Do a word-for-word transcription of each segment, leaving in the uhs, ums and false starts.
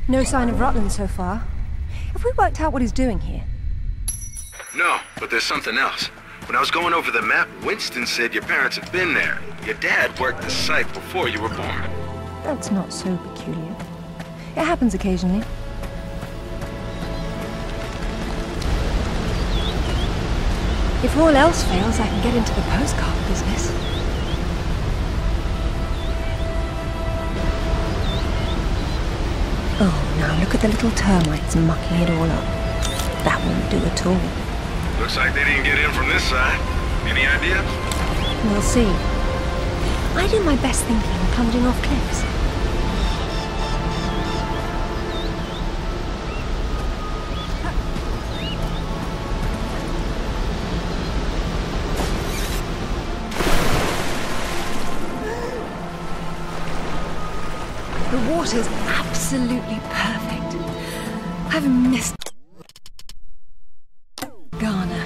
No sign of Rutland so far. Have we worked out what he's doing here? No, but there's something else. When I was going over the map, Winston said your parents had been there. Your dad worked the site before you were born. That's not so peculiar. It happens occasionally. If all else fails, I can get into the postcard business. Oh, now look at the little termites mucking it all up. That won't do at all. Looks like they didn't get in from this side. Any idea? We'll see. I do my best thinking plunging off cliffs. The water's absolutely perfect. I've missed Ghana.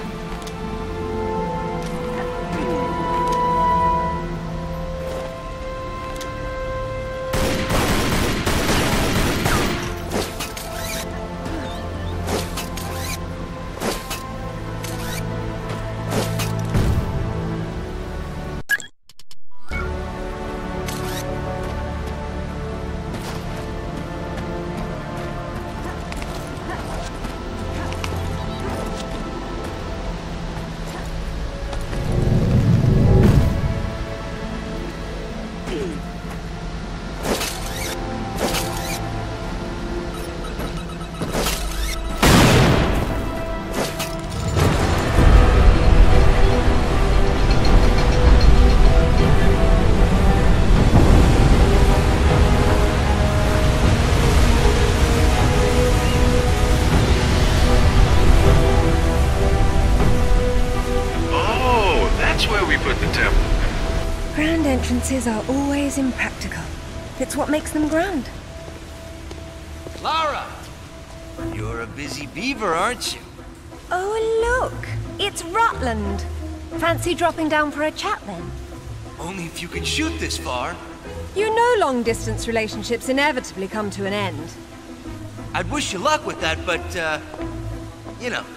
Grand entrances are always impractical. It's what makes them grand. Lara! You're a busy beaver, aren't you? Oh, look! It's Rutland! Fancy dropping down for a chat, then? Only if you can shoot this far. You know long-distance relationships inevitably come to an end. I'd wish you luck with that, but, uh... you know.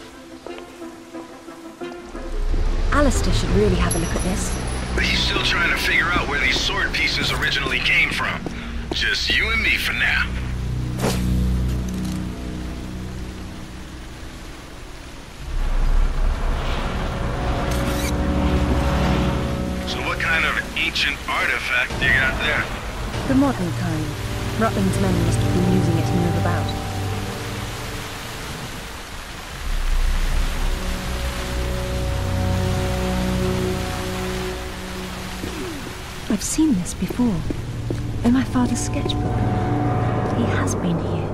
Alistair should really have a look at this. But he's still trying to figure out where these sword pieces originally came from. Just you and me for now. So what kind of ancient artifact you got there? The modern kind. Rutland's men must have been using it to move about. I've seen this before. In my father's sketchbook. He has been here.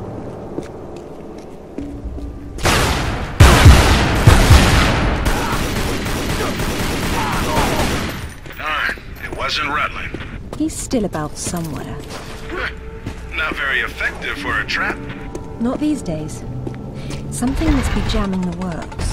Darn, it wasn't Rutland. He's still about somewhere. Not very effective for a trap. Not these days. Something must be jamming the works.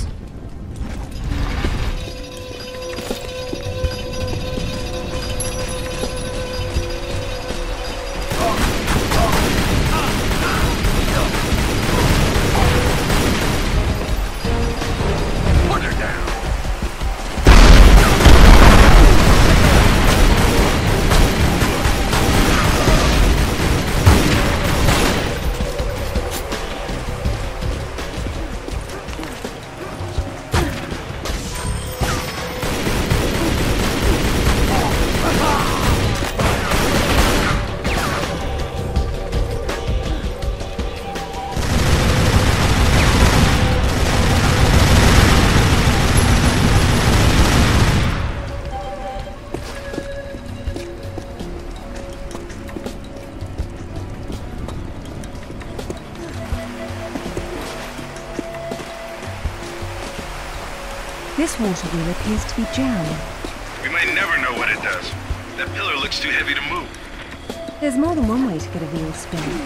This water wheel appears to be jammed. We might never know what it does. That pillar looks too heavy to move. There's more than one way to get a wheel spinning.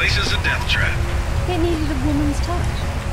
place is a death trap. It needed a woman's touch.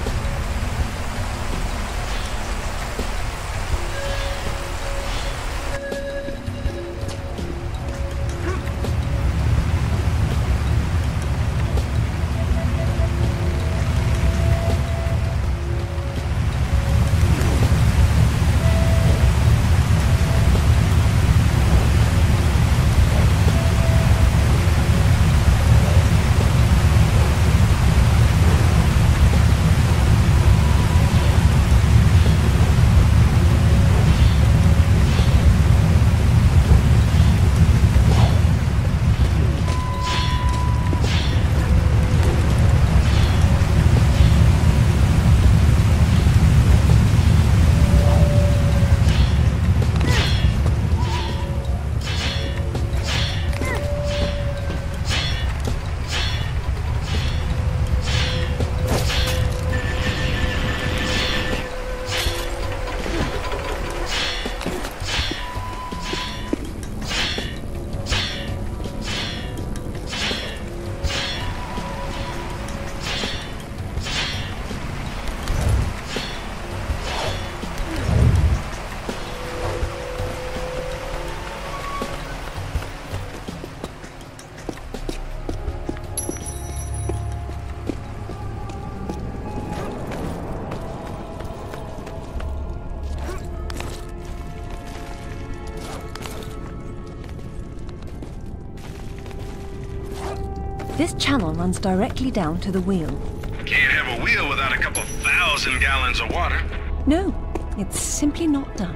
This channel runs directly down to the wheel. Can't have a wheel without a couple thousand gallons of water. No, it's simply not done.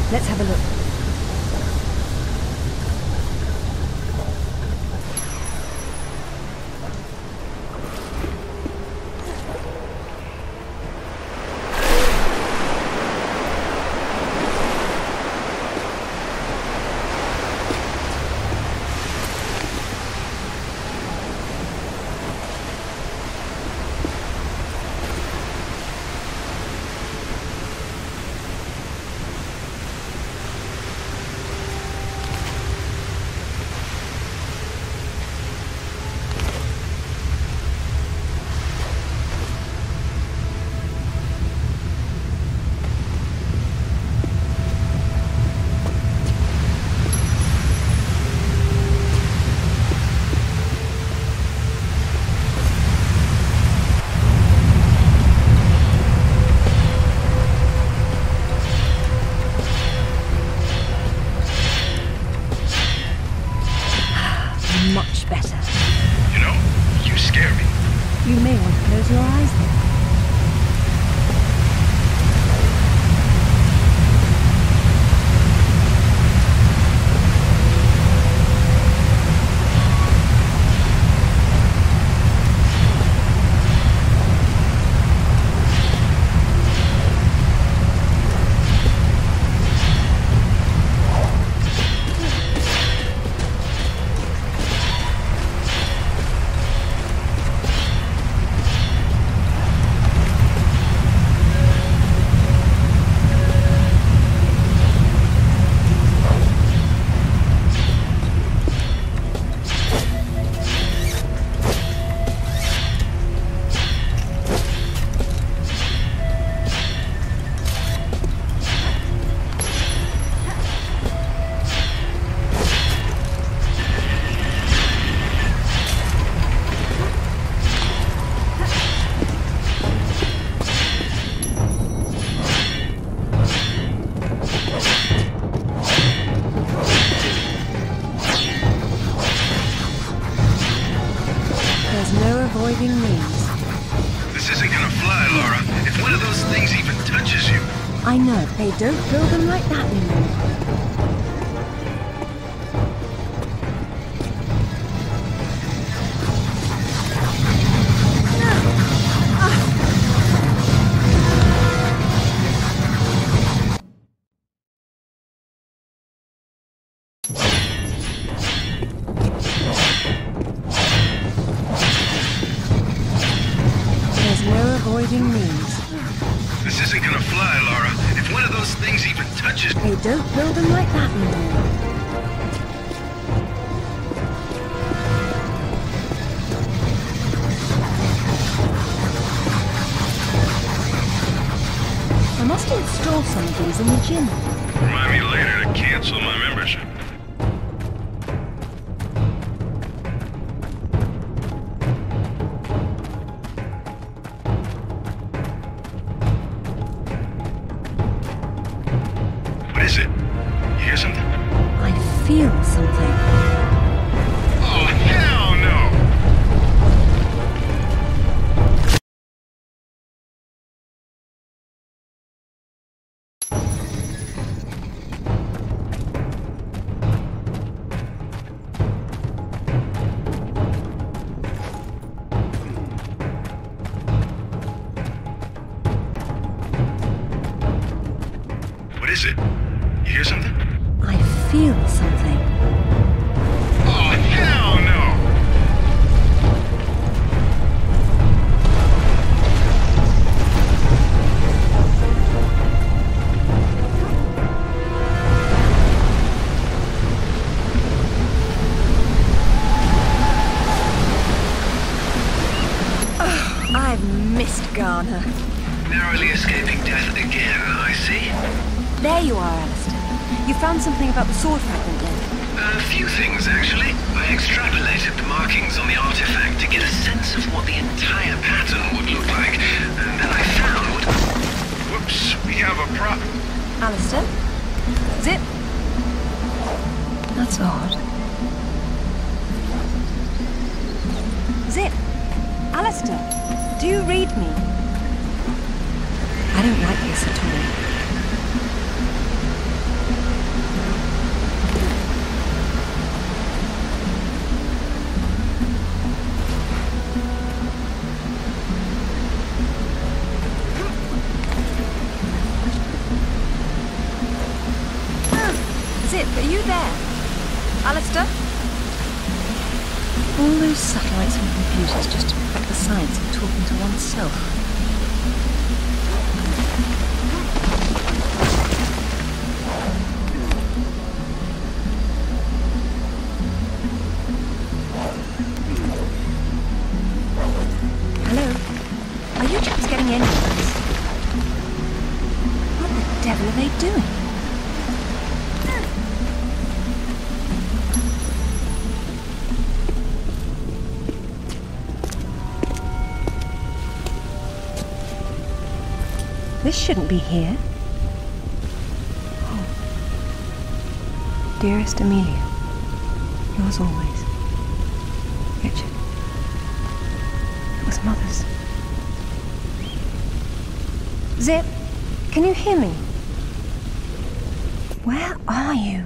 Let's have a look. Much better. You know, you scare me. You may want to close your eyes then. Avoiding means. This isn't gonna fly, Laura. If one of those things even touches you... I know. They don't build them like that anymore. Avoiding means. This isn't gonna fly, Laura. If one of those things even touches... They don't build them like that anymore. I must install some of these in the gym. Remind me later to cancel my membership. What is it? You hear something? I feel something. Oh, hell no! What is it? You hear something? I feel something. Oh, hell no! Oh, I've missed Garner. Narrowly escaping death again, I see. There you are, Alistair. You found something about the sword fragment then? A few things, actually. I extrapolated the markings on the artifact to get a sense of what the entire pattern would look like. And then I found... Whoops, we have a problem. Alistair? Zip? That's odd. Zip? Alistair, do you read me? I don't like this at all. Zip, are you there? Alistair? All those satellites and computers just to perfect the science of talking to oneself. Hello? Are you chaps getting any of this? What the devil are they doing? This shouldn't be here. Oh. Dearest Amelia, yours always, Richard. It was Mother's. Zip, can you hear me? Where are you?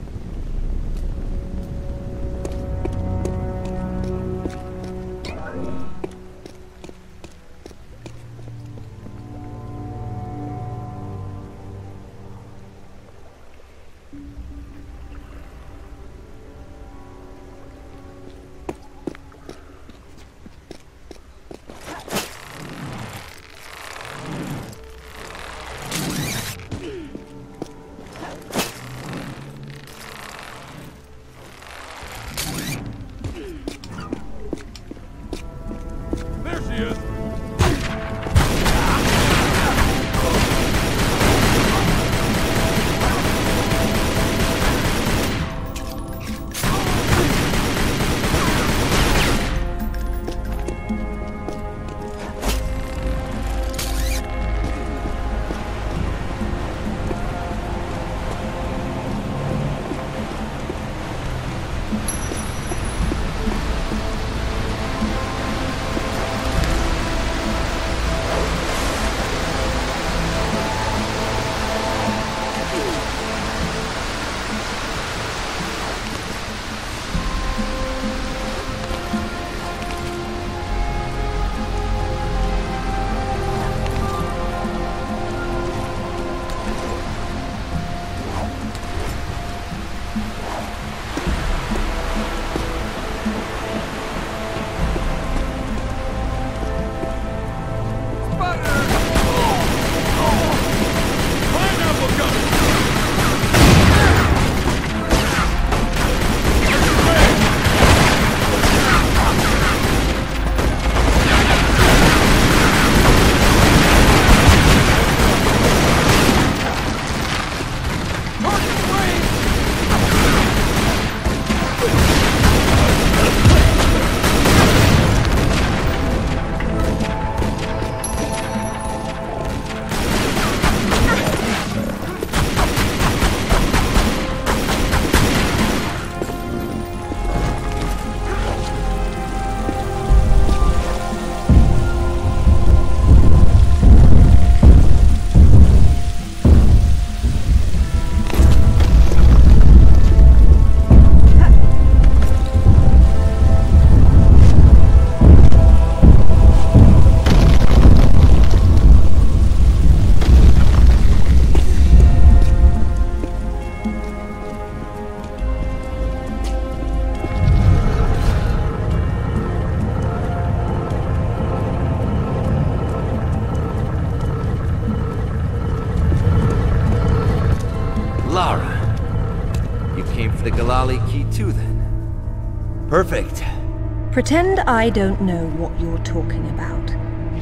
Perfect. Pretend I don't know what you're talking about.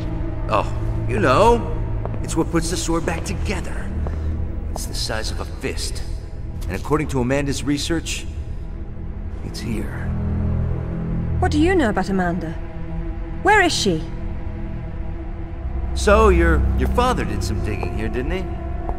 Oh, you know. It's what puts the sword back together. It's the size of a fist. And according to Amanda's research, it's here. What do you know about Amanda? Where is she? So, your your father did some digging here, didn't he?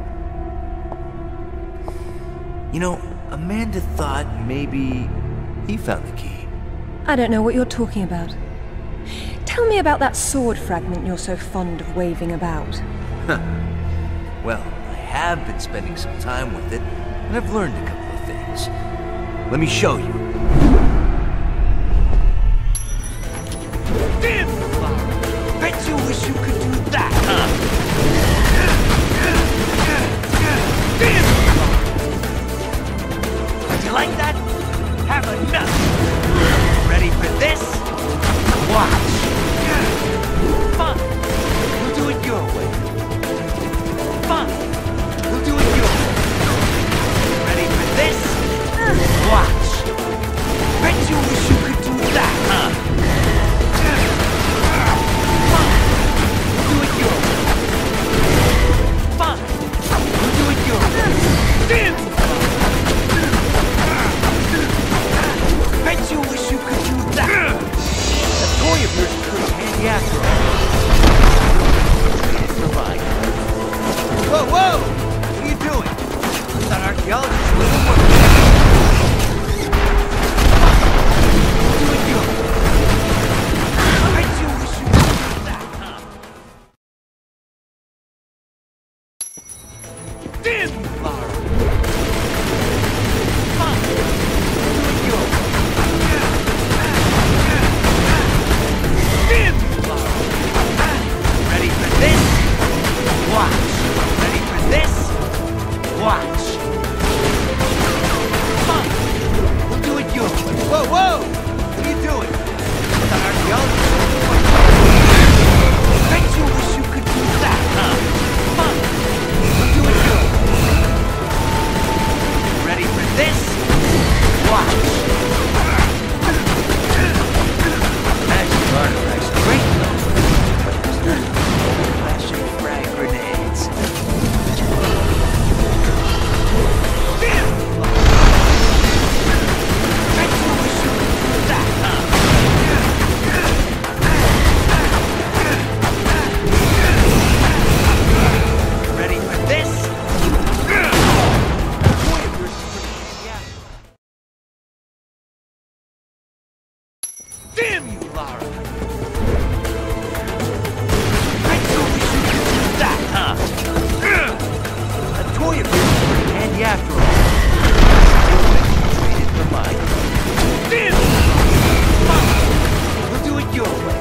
You know, Amanda thought maybe he found the key. I don't know what you're talking about. Tell me about that sword fragment you're so fond of waving about. Huh. Well, I have been spending some time with it, and I've learned a couple of things. Let me show you. Damn! Bet you wish you could do that, huh? Damn! archaeologist with him. I do wish you could do that, huh? Damn you, Lara! Come on! Do it, Damn you, Lara! Ready for this? Watch! Ready for this? Watch! Come on! We'll do it your way. Whoa, whoa! What are you doing? With an archaeologist? Bet you wish you could do that, huh? Come on! We'll do it your way. Ready for this? Watch! Magic artifacts, great though. But there's nothing but flashing frag grenades. Damn! Bet you wish you could do that, huh? Ready for this? Damn you, Lara! Bet you wish you could do that, huh? A toy of yours is pretty handy after all. Traded for mine. Damn you, Lara! We'll do it your way.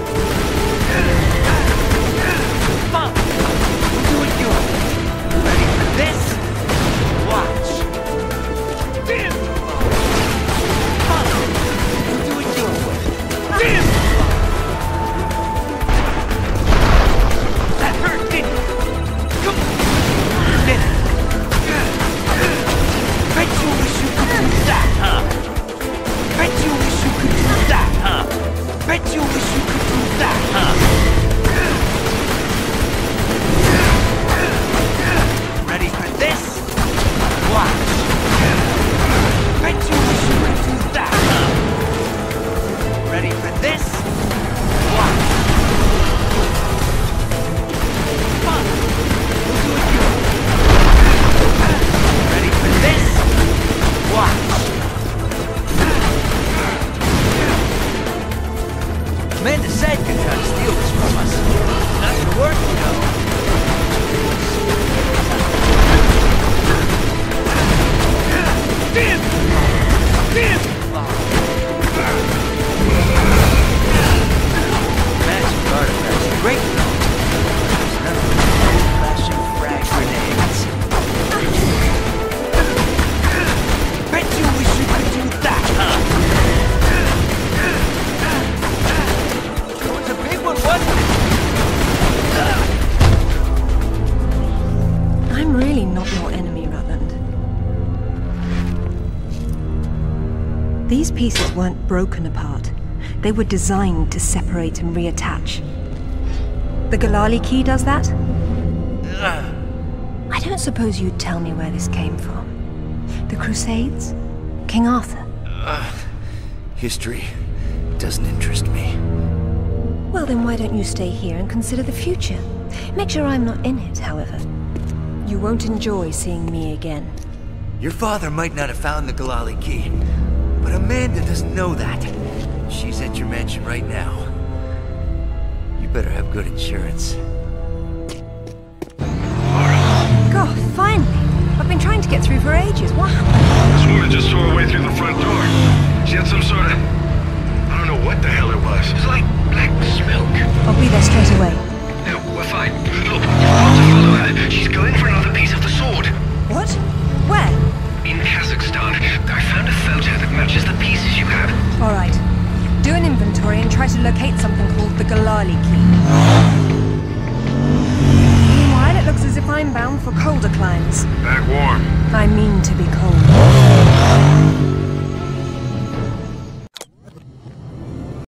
Come on! We'll do it your way. Ready for this? Watch! Damn you, Lara! Come on! We'll do it your way. Damn! That hurt, didn't it? Come on! You did it! Bet you wish you could do that, huh? Bet you wish you could do that, huh? Bet you wish you could do that, huh? Ready for this? Watch! Bet you wish you could do that, huh? Ready for this? Watch! Come on! We'll do it your way. Ready for this? Watch! Amanda said you're trying to steal this from us. Not gonna work, you know. Damn! Damn! Magic artifacts, great though. There's nothing but flashing frag grenades. Bet you wish you could do that, huh? It was a big one, wasn't it? I'm really not your enemy, Rutland. These pieces weren't broken apart. They were designed to separate and reattach. The Galali key does that? I don't suppose you'd tell me where this came from. The Crusades? King Arthur? Uh, history doesn't interest me. Well, then why don't you stay here and consider the future? Make sure I'm not in it, however. You won't enjoy seeing me again. Your father might not have found the Galali key, but Amanda doesn't know that. She's at your mansion right now. You better have good insurance. God, finally! I've been trying to get through for ages. What happened? This woman just tore her way through the front door. She had some sort of... I don't know what the hell it was. It was like black smoke. I'll be there straight away. No, we're fine. Look, you've got to follow her. She's going for another piece of the sword. What? Where? In Kazakhstan. I found a photo that matches the pieces you have. All right. Do an inventory and try to locate something called the Galali key. Meanwhile, it looks as if I'm bound for colder climes. Back warm. I mean to be cold.